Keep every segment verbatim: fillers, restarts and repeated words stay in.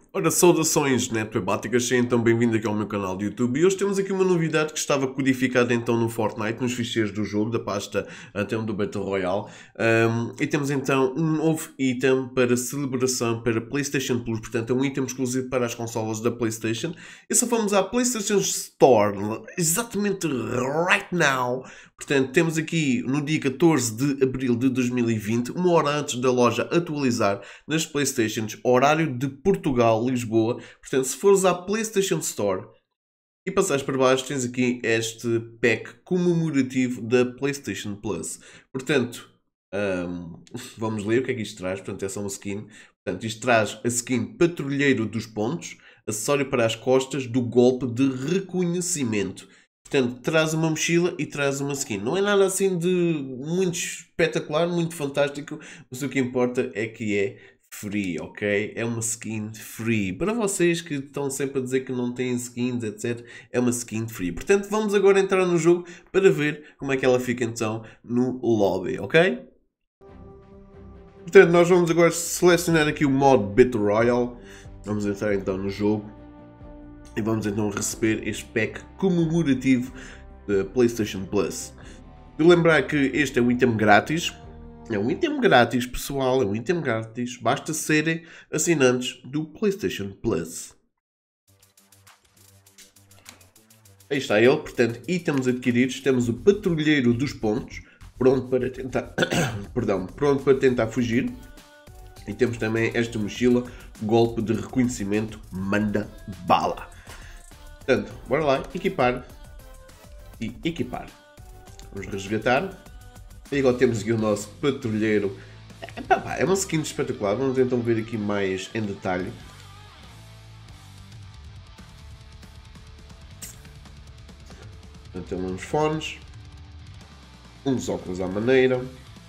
Ora, saudações netwebáticas, sejam então bem-vindos aqui ao meu canal de YouTube e hoje temos aqui uma novidade que estava codificada então no Fortnite, nos ficheiros do jogo, da pasta então do Battle Royale. Um, e temos então um novo item para celebração para PlayStation Plus, portanto é um item exclusivo para as consolas da PlayStation. E se formos à PlayStation Store, exatamente right now, portanto temos aqui no dia catorze de abril de dois mil e vinte, uma hora antes da loja atualizar nas PlayStations, horário de Portugal, Lisboa. Portanto, se fores à PlayStation Store e passares para baixo, tens aqui este pack comemorativo da PlayStation Plus. Portanto, um, vamos ler o que é que isto traz. Portanto, é só uma skin. Portanto, isto traz a skin Patrulheiro dos Pontos, acessório para as costas do golpe de reconhecimento. Portanto, traz uma mochila e traz uma skin. Não é nada assim de muito espetacular, muito fantástico, mas o que importa é que é free, ok? É uma skin free. Para vocês que estão sempre a dizer que não têm skins, etcétera, é uma skin free. Portanto, vamos agora entrar no jogo para ver como é que ela fica então no lobby, ok? Portanto, nós vamos agora selecionar aqui o modo Battle Royale. Vamos entrar então no jogo. E vamos então receber este pack comemorativo da PlayStation Plus. De lembrar que este é um item grátis. É um item grátis, pessoal. É um item grátis. Basta serem assinantes do PlayStation Plus. Aí está ele. Portanto, itens adquiridos. Temos o Patrulheiro dos Pontos. Pronto para tentar... Perdão. Pronto para tentar fugir. E temos também esta mochila. Golpe de reconhecimento. Manda bala. Portanto, bora lá, equipar e equipar. Vamos resgatar. E agora temos aqui o nosso patrulheiro. É, pá, pá, é uma skin espetacular. Vamos então ver aqui mais em detalhe. Portanto, temos uns fones. Uns óculos à maneira.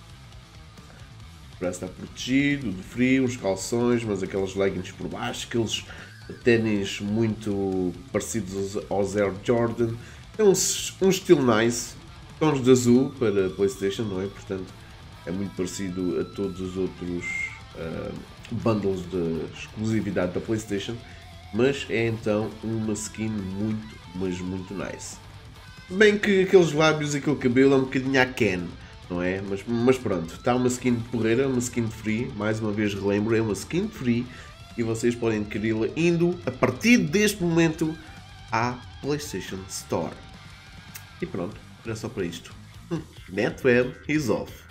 Parece estar protegido de frio. Uns calções, mas aquelas leggings por baixo. Aqueles ténis muito parecidos aos Air Jordan. É um, um estilo nice, tons de azul para PlayStation, não é? Portanto, é muito parecido a todos os outros uh, bundles de exclusividade da PlayStation, mas é então uma skin muito, mas muito nice. Bem que aqueles lábios e aquele cabelo é um bocadinho a Ken, não é? Mas, mas pronto, está uma skin de porreira, uma skin free, mais uma vez relembro, é uma skin free. E vocês podem adquiri-la indo, a partir deste momento, à PlayStation Store. E pronto, era só para isto. Netweb is off.